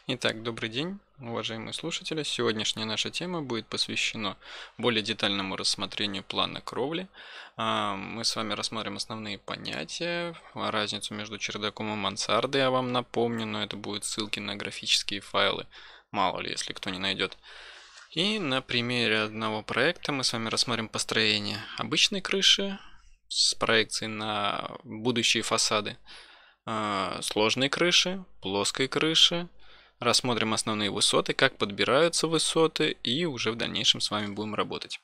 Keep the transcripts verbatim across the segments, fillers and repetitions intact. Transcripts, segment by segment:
Итак, добрый день, уважаемые слушатели. Сегодняшняя наша тема будет посвящена более детальному рассмотрению плана кровли. А, Мы с вами рассмотрим основные понятия, а, разницу между чердаком и мансардой, я вам напомню, но это будут ссылки на графические файлы, мало ли, если кто не найдет. И на примере одного проекта мы с вами рассмотрим построение обычной крыши с проекцией на будущие фасады, а, сложной крыши, плоской крыши. Рассмотрим основные высоты, как подбираются высоты, и уже в дальнейшем с вами будем работать.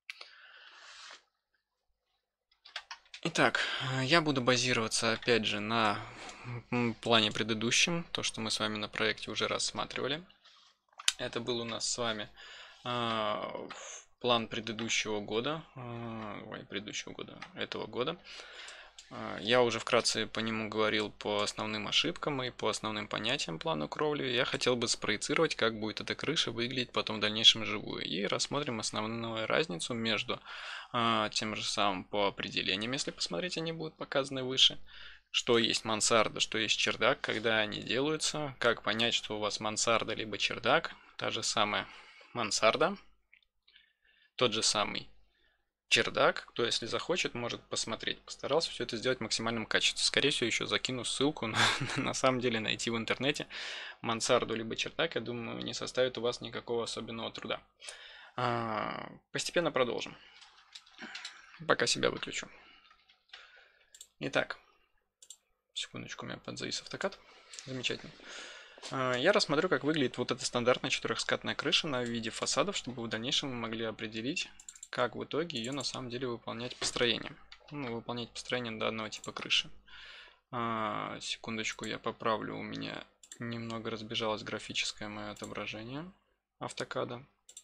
Итак, я буду базироваться опять же на плане предыдущем, то, что мы с вами на проекте уже рассматривали. Это был у нас с вами э, план предыдущего года, э, ой, предыдущего года, этого года. Я уже вкратце по нему говорил по основным ошибкам и по основным понятиям плана кровли. Я хотел бы спроецировать, как будет эта крыша выглядеть потом в дальнейшем живую. И рассмотрим основную разницу между а, тем же самым по определениям, если посмотреть, они будут показаны выше. Что есть мансарда, что есть чердак, когда они делаются, как понять, что у вас мансарда либо чердак, та же самая мансарда, тот же самый чердак, кто если захочет, может посмотреть. Постарался все это сделать в максимальном качестве. Скорее всего, еще закину ссылку, но на самом деле найти в интернете мансарду либо чердак, я думаю, не составит у вас никакого особенного труда. А, постепенно продолжим. Пока себя выключу. Итак, секундочку, у меня подзавис автокад. Замечательно. Я рассмотрю, как выглядит вот эта стандартная четырехскатная крыша на виде фасадов, чтобы в дальнейшем мы могли определить, как в итоге ее на самом деле выполнять построение. Ну, выполнять построение данного типа крыши. А, секундочку, я поправлю, у меня немного разбежалось графическое мое отображение автокада.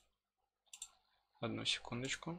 Одну секундочку.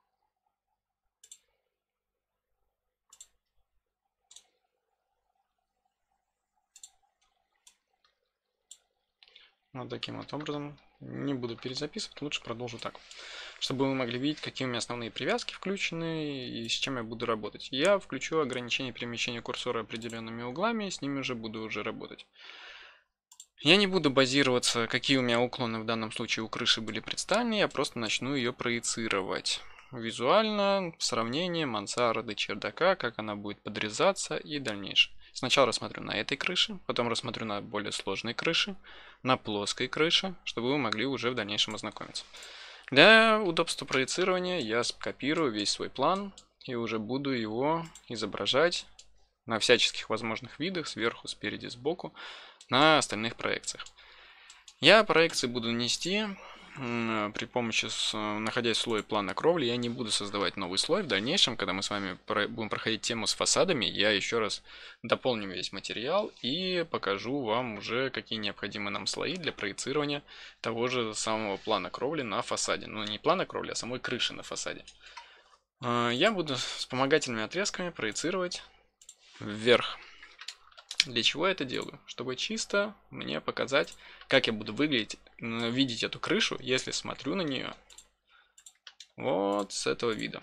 Вот таким вот образом. Не буду перезаписывать, лучше продолжу так. Чтобы вы могли видеть, какие у меня основные привязки включены и с чем я буду работать. Я включу ограничение перемещения курсора определенными углами, и с ними уже буду уже работать. Я не буду базироваться, какие у меня уклоны в данном случае у крыши были представлены, я просто начну ее проецировать. Визуально, сравнение мансарды, чердака, как она будет подрезаться и дальнейшее. Сначала рассмотрю на этой крыше, потом рассмотрю на более сложной крыше, на плоской крыше, чтобы вы могли уже в дальнейшем ознакомиться. Для удобства проецирования я скопирую весь свой план и уже буду его изображать на всяческих возможных видах, сверху, спереди, сбоку, на остальных проекциях. Я проекции буду нести при помощи, находясь в слое плана кровли, я не буду создавать новый слой. В дальнейшем, когда мы с вами будем проходить тему с фасадами, я еще раз дополню весь материал и покажу вам уже, какие необходимы нам слои для проецирования того же самого плана кровли на фасаде. Ну, не плана кровли, а самой крыши на фасаде. Я буду вспомогательными отрезками проецировать вверх. Для чего я это делаю? Чтобы чисто мне показать, как я буду выглядеть, видеть эту крышу, если смотрю на нее вот с этого вида.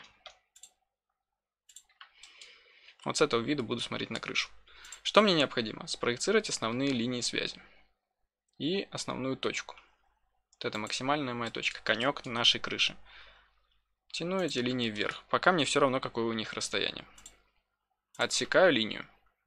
Вот с этого вида буду смотреть на крышу. Что мне необходимо? Спроецировать основные линии связи и основную точку. Вот это максимальная моя точка, конек нашей крыши. Тяну эти линии вверх, пока мне все равно, какое у них расстояние. Отсекаю линию.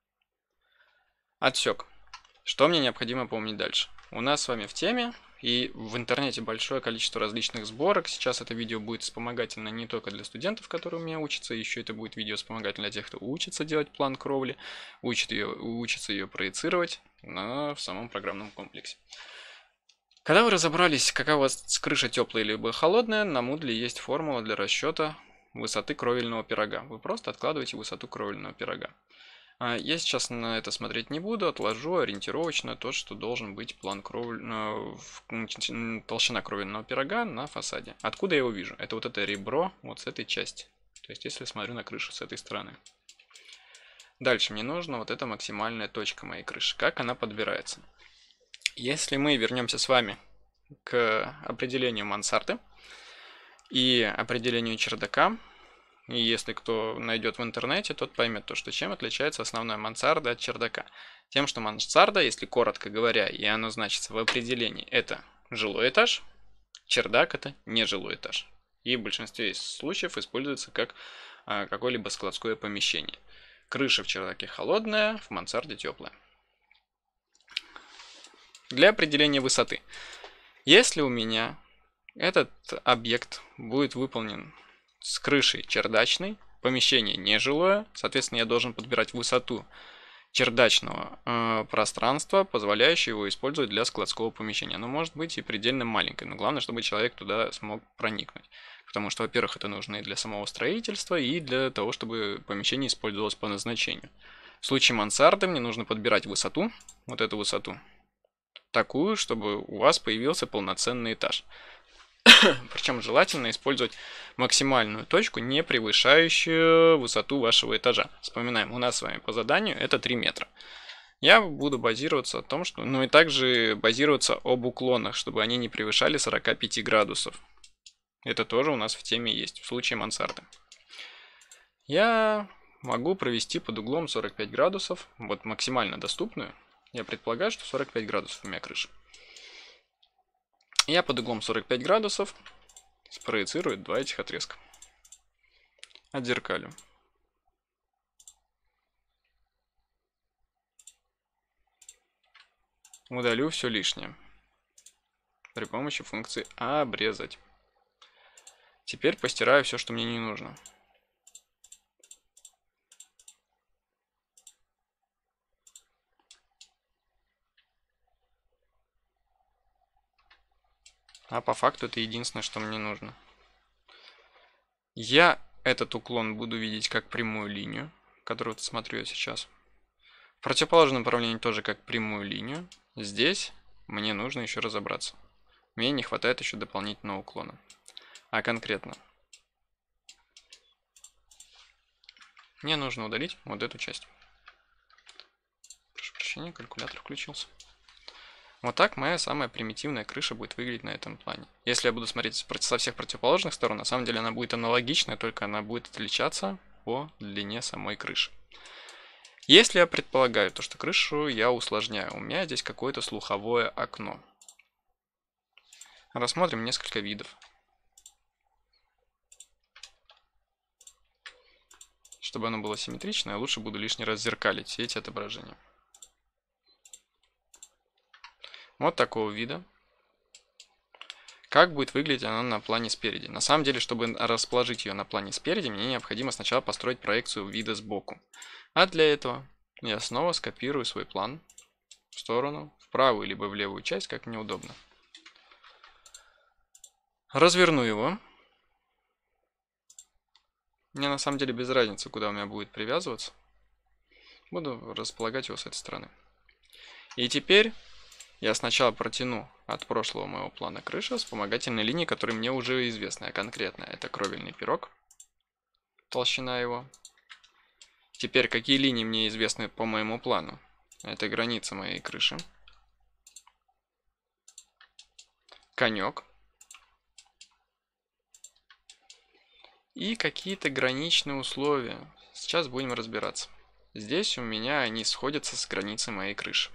Отсек. Что мне необходимо помнить дальше? У нас с вами в теме и в интернете большое количество различных сборок. Сейчас это видео будет вспомогательно не только для студентов, которые у меня учатся, еще это будет видео вспомогательно для тех, кто учится делать план кровли, учит ее, учится ее проецировать на, в самом программном комплексе. Когда вы разобрались, какая у вас крыша теплая либо холодная, на Moodle есть формула для расчета высоты кровельного пирога. Вы просто откладываете высоту кровельного пирога. Я сейчас на это смотреть не буду, отложу ориентировочно то, что должен быть план кровель... толщина кровельного пирога на фасаде. Откуда я его вижу? Это вот это ребро вот с этой части. То есть если смотрю на крышу с этой стороны. Дальше мне нужна вот эта максимальная точка моей крыши. Как она подбирается? Если мы вернемся с вами к определению мансарды и определению чердака, И если кто найдет в интернете, тот поймет то, что чем отличается основная мансарда от чердака. Тем, что мансарда, если коротко говоря, и оно значится в определении, это жилой этаж, чердак это нежилой этаж. И в большинстве случаев используется как а, какое-либо складское помещение. Крыша в чердаке холодная, в мансарде теплая. Для определения высоты. Если у меня этот объект будет выполнен с крышей чердачной, помещение нежилое, соответственно, я должен подбирать высоту чердачного э, пространства, позволяющее его использовать для складского помещения. Оно может быть и предельно маленькое, но главное, чтобы человек туда смог проникнуть. Потому что, во-первых, это нужно и для самого строительства, и для того, чтобы помещение использовалось по назначению. В случае мансарды мне нужно подбирать высоту, вот эту высоту, такую, чтобы у вас появился полноценный этаж. Причем желательно использовать максимальную точку, не превышающую высоту вашего этажа. Вспоминаем, у нас с вами по заданию это три метра. Я буду базироваться о том, что... Ну и также базироваться об уклонах, чтобы они не превышали сорок пять градусов. Это тоже у нас в теме есть, в случае мансарды. Я могу провести под углом сорок пять градусов, вот максимально доступную. Я предполагаю, что сорок пять градусов у меня крыша. Я под углом сорок пять градусов спроецирую два этих отрезка. Отзеркалю. Удалю все лишнее при помощи функции обрезать. Теперь постираю все, что мне не нужно. А по факту это единственное, что мне нужно. Я этот уклон буду видеть как прямую линию, которую вот смотрю я сейчас. В противоположном направлении тоже как прямую линию. Здесь мне нужно еще разобраться. Мне не хватает еще дополнительного уклона. А конкретно, мне нужно удалить вот эту часть. Прошу прощения, калькулятор включился. Вот так моя самая примитивная крыша будет выглядеть на этом плане. Если я буду смотреть со всех противоположных сторон, на самом деле она будет аналогичная, только она будет отличаться по длине самой крыши. Если я предполагаю то, что крышу я усложняю, у меня здесь какое-то слуховое окно. Рассмотрим несколько видов. Чтобы оно было симметрично, я лучше буду лишний раз зеркалить все эти отображения. Вот такого вида. Как будет выглядеть она на плане спереди? На самом деле, чтобы расположить ее на плане спереди, мне необходимо сначала построить проекцию вида сбоку. А для этого я снова скопирую свой план в сторону, в правую либо в левую часть, как мне удобно. Разверну его. Мне на самом деле без разницы, куда у меня будет привязываться. Буду располагать его с этой стороны. И теперь я сначала протяну от прошлого моего плана крыши вспомогательные линии, которые мне уже известны. А конкретно это кровельный пирог, толщина его. Теперь какие линии мне известны по моему плану? Это граница моей крыши. Конек. И какие-то граничные условия. Сейчас будем разбираться. Здесь у меня они сходятся с границей моей крыши.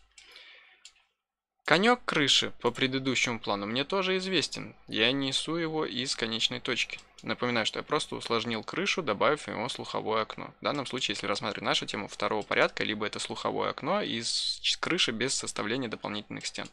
Конек крыши по предыдущему плану мне тоже известен. Я несу его из конечной точки. Напоминаю, что я просто усложнил крышу, добавив ему слуховое окно. В данном случае, если рассматривать нашу тему второго порядка, либо это слуховое окно из крыши без составления дополнительных стен.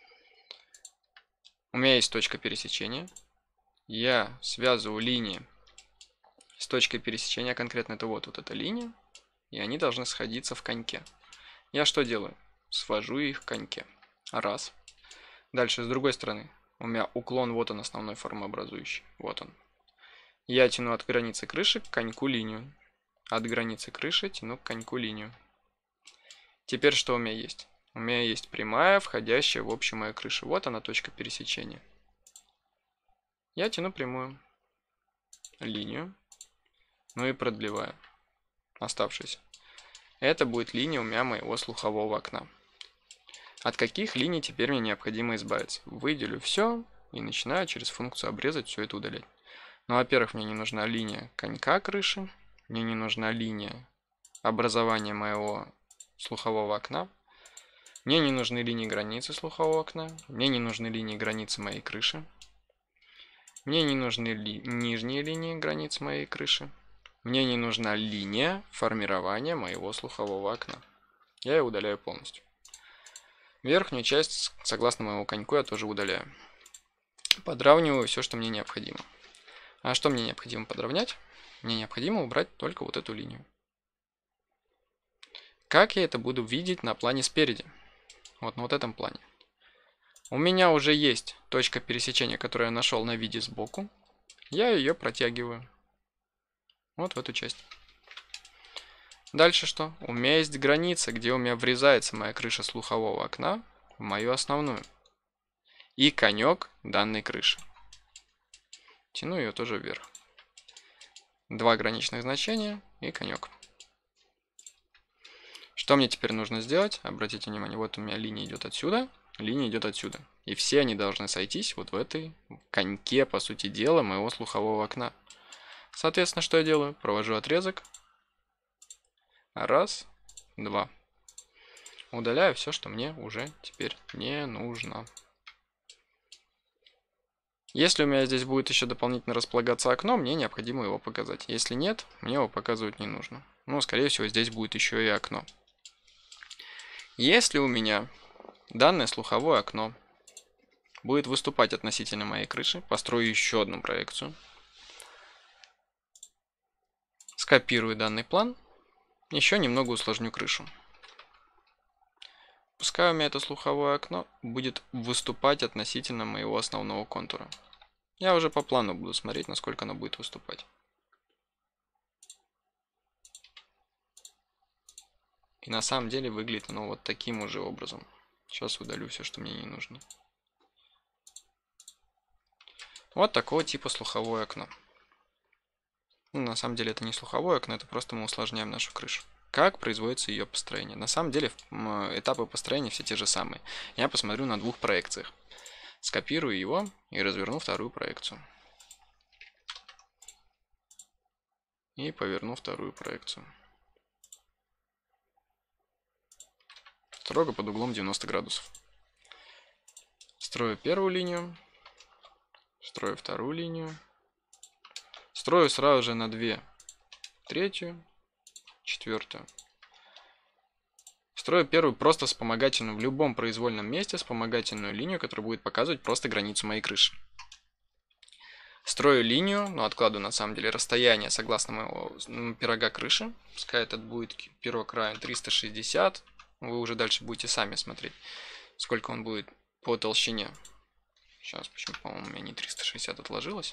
У меня есть точка пересечения. Я связываю линии с точкой пересечения, конкретно это вот, вот эта линия. И они должны сходиться в коньке. Я что делаю? Свожу их в коньке. Раз. Дальше, с другой стороны, у меня уклон, вот он, основной формообразующий. Вот он. Я тяну от границы крыши к коньку линию. От границы крыши тяну к коньку линию. Теперь что у меня есть? У меня есть прямая, входящая в общую мою крышу. Вот она, точка пересечения. Я тяну прямую линию. Ну и продлеваю оставшуюся. Это будет линия у меня моего слухового окна. От каких линий теперь мне необходимо избавиться? Выделю все и начинаю через функцию обрезать все это удалять. Ну, во-первых, мне не нужна линия конька крыши, мне не нужна линия образования моего слухового окна, мне не нужны линии границы слухового окна, мне не нужны линии границы моей крыши, мне не нужны ли нижние линии границ моей крыши, мне не нужна линия формирования моего слухового окна. Я ее удаляю полностью. Верхнюю часть, согласно моему коньку, я тоже удаляю. Подравниваю все, что мне необходимо. А что мне необходимо подровнять? Мне необходимо убрать только вот эту линию. Как я это буду видеть на плане спереди? Вот на вот этом плане. У меня уже есть точка пересечения, которую я нашел на виде сбоку. Я ее протягиваю. Вот в эту часть. Дальше что? У меня есть граница, где у меня врезается моя крыша слухового окна в мою основную. И конек данной крыши. Тяну ее тоже вверх. Два граничных значения и конек. Что мне теперь нужно сделать? Обратите внимание, вот у меня линия идет отсюда, линия идет отсюда. И все они должны сойтись вот в этой коньке, по сути дела, моего слухового окна. Соответственно, что я делаю? Провожу отрезок. Раз, два. Удаляю все, что мне уже теперь не нужно. Если у меня здесь будет еще дополнительно располагаться окно, мне необходимо его показать. Если нет, мне его показывать не нужно. Ну, скорее всего, здесь будет еще и окно. Если у меня данное слуховое окно будет выступать относительно моей крыши, построю еще одну проекцию. Скопирую данный план. Еще немного усложню крышу. Пускай у меня это слуховое окно будет выступать относительно моего основного контура. Я уже по плану буду смотреть, насколько оно будет выступать. И на самом деле выглядит оно вот таким уже образом. Сейчас удалю все, что мне не нужно. Вот такого типа слуховое окно. Ну, на самом деле это не слуховое окно, это просто мы усложняем нашу крышу. Как производится ее построение? На самом деле этапы построения все те же самые. Я посмотрю на двух проекциях. Скопирую его и разверну вторую проекцию. И поверну вторую проекцию. Строго под углом девяносто градусов. Строю первую линию. Строю вторую линию. Строю сразу же на две. Третью. Четвертую. Строю первую просто вспомогательную в любом произвольном месте вспомогательную линию, которая будет показывать просто границу моей крыши. Строю линию, но откладываю на самом деле расстояние согласно моего пирога крыши. Пускай этот будет пирог равен триста шестьдесят. Вы уже дальше будете сами смотреть, сколько он будет по толщине. Сейчас, почему, по-моему, у меня не триста шестьдесят отложилось.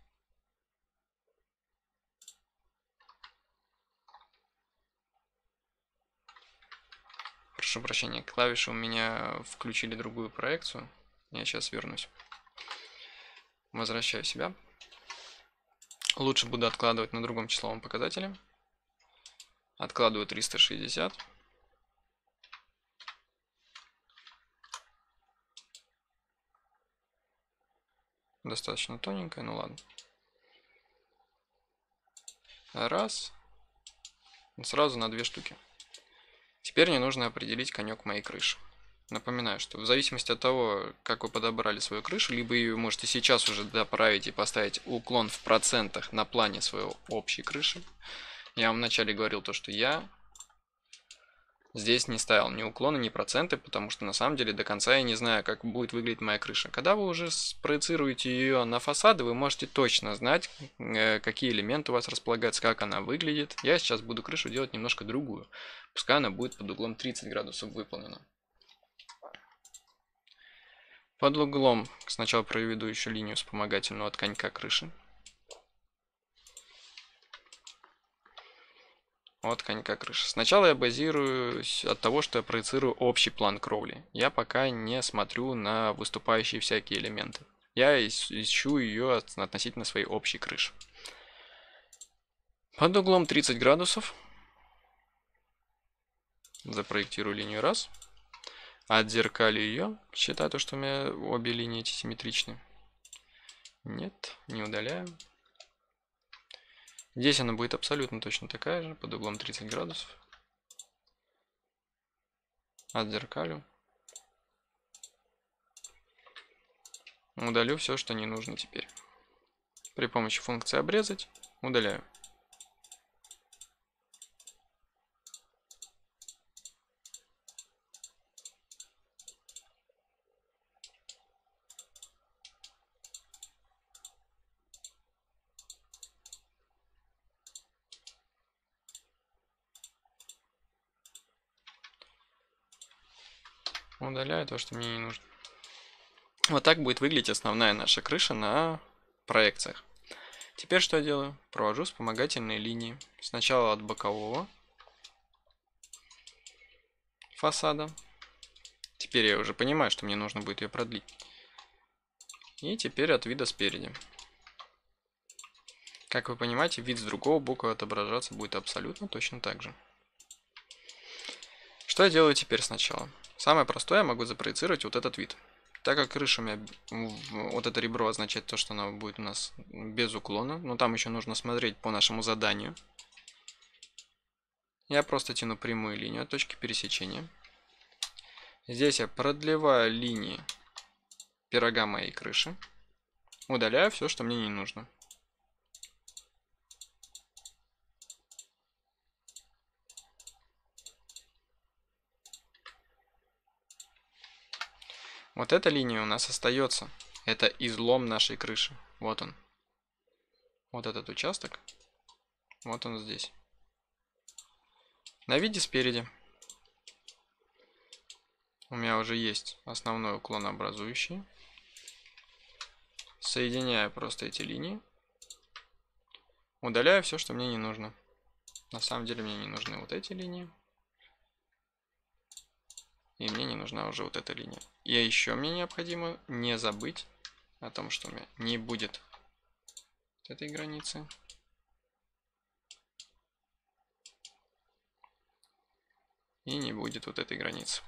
Прошу прощения, клавиши у меня включили другую проекцию. Я сейчас вернусь. Возвращаю себя. Лучше буду откладывать на другом числовом показателе. Откладываю триста шестьдесят. Достаточно тоненькая, ну ладно. Раз. Сразу на две штуки. Теперь мне нужно определить конек моей крыши. Напоминаю, что в зависимости от того, как вы подобрали свою крышу, либо ее можете сейчас уже доправить и поставить уклон в процентах на плане своей общей крыши. Я вам вначале говорил то, что я здесь не ставил ни уклоны, ни проценты, потому что на самом деле до конца я не знаю, как будет выглядеть моя крыша. Когда вы уже спроецируете ее на фасады, вы можете точно знать, какие элементы у вас располагаются, как она выглядит. Я сейчас буду крышу делать немножко другую. Пускай она будет под углом тридцать градусов выполнена. Под углом сначала проведу еще линию вспомогательную от конька крыши. От конька крыши. Сначала я базируюсь от того, что я проецирую общий план кровли. Я пока не смотрю на выступающие всякие элементы. Я ищу ее относительно своей общей крыши. Под углом тридцать градусов запроектирую линию раз. Отзеркалю ее. Считаю, что у меня обе линии эти симметричны. Нет, не удаляю. Здесь она будет абсолютно точно такая же, под углом тридцать градусов. Отзеркалю. Удалю все, что не нужно теперь. При помощи функции обрезать удаляю. Удаляю то, что мне не нужно. Вот так будет выглядеть основная наша крыша на проекциях. Теперь что я делаю? Провожу вспомогательные линии. Сначала от бокового фасада. Теперь я уже понимаю, что мне нужно будет ее продлить. И теперь от вида спереди. Как вы понимаете, вид с другого бока отображаться будет абсолютно точно так же. Что я делаю теперь сначала? Самое простое, я могу запроецировать вот этот вид. Так как крыша у меня, вот это ребро означает то, что она будет у нас без уклона, но там еще нужно смотреть по нашему заданию. Я просто тяну прямую линию от точки пересечения. Здесь я продлеваю линии пирога моей крыши. Удаляю все, что мне не нужно. Вот эта линия у нас остается. Это излом нашей крыши. Вот он. Вот этот участок. Вот он здесь. На виде спереди у меня уже есть основной уклонообразующий. Соединяю просто эти линии. Удаляю все, что мне не нужно. На самом деле мне не нужны вот эти линии. И мне не нужна уже вот эта линия. И еще мне необходимо не забыть о том, что у меня не будет вот этой границы. И не будет вот этой границы.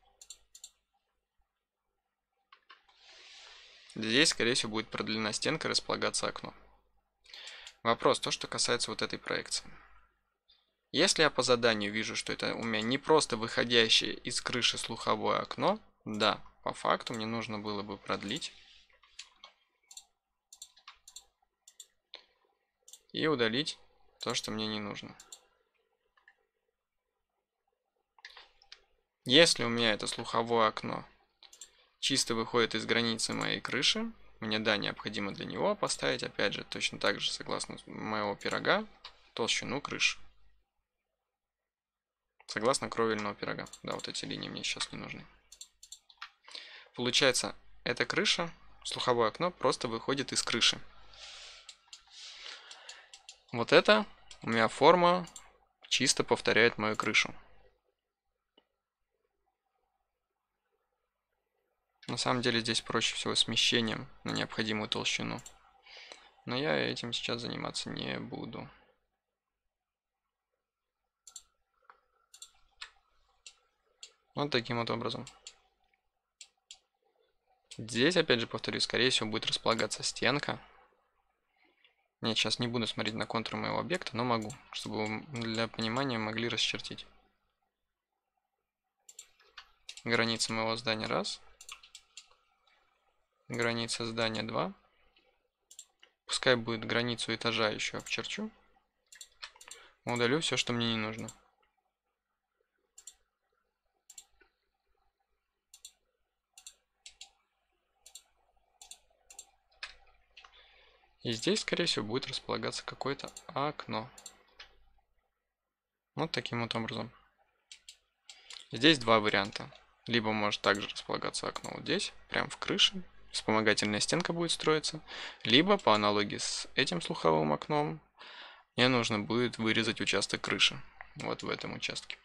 Здесь, скорее всего, будет продлена стенка, располагаться окно. Вопрос, то, что касается вот этой проекции. Если я по заданию вижу, что это у меня не просто выходящее из крыши слуховое окно, да, по факту мне нужно было бы продлить и удалить то, что мне не нужно. Если у меня это слуховое окно чисто выходит из границы моей крыши, мне, да, необходимо для него поставить, опять же, точно так же, согласно моего пирога, толщину крыши. Согласно кровельного пирога. Да, вот эти линии мне сейчас не нужны. Получается, эта крыша, слуховое окно, просто выходит из крыши. Вот это у меня форма чисто повторяет мою крышу. На самом деле здесь проще всего смещением на необходимую толщину. Но я этим сейчас заниматься не буду. Вот таким вот образом. Здесь, опять же, повторюсь, скорее всего будет располагаться стенка. Я сейчас не буду смотреть на контур моего объекта, но могу, чтобы вы для понимания могли расчертить. Граница моего здания раз. Граница здания два. Пускай будет границу этажа еще обчерчу. Удалю все, что мне не нужно. И здесь, скорее всего, будет располагаться какое-то окно. Вот таким вот образом. Здесь два варианта. Либо может также располагаться окно вот здесь, прямо в крыше. Вспомогательная стенка будет строиться. Либо, по аналогии с этим слуховым окном, мне нужно будет вырезать участок крыши. Вот в этом участке.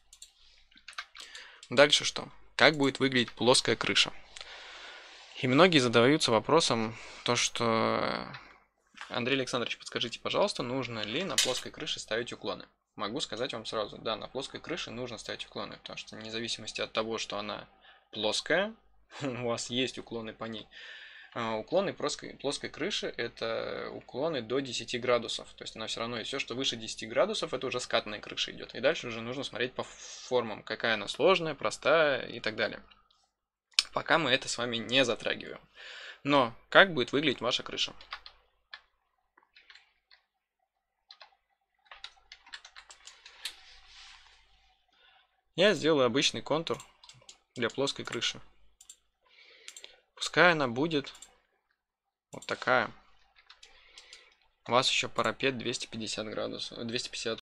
Дальше что? Как будет выглядеть плоская крыша? И многие задаются вопросом, то что... Андрей Александрович, подскажите, пожалуйста, нужно ли на плоской крыше ставить уклоны? Могу сказать вам сразу, да, на плоской крыше нужно ставить уклоны, потому что вне зависимости от того, что она плоская, у вас есть уклоны по ней, Уклоны плоской, плоской крыши — это уклоны до десяти градусов. То есть она все равно, и все, что выше десяти градусов, это уже скатная крыша идет. И дальше уже нужно смотреть по формам, какая она сложная, простая и так далее. Пока мы это с вами не затрагиваем. Но как будет выглядеть ваша крыша? Я сделаю обычный контур для плоской крыши. Пускай она будет вот такая. У вас еще парапет двести пятьдесят градусов, двести пятьдесят